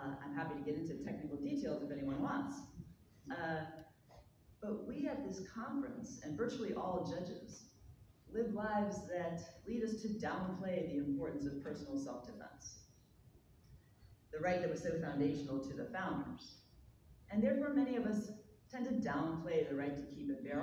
I'm happy to get into technical details if anyone wants. But we at this conference, and virtually all judges, live lives that lead us to downplay the importance of personal self-defense, the right that was so foundational to the founders. And therefore, many of us tend to downplay the right to keep and bear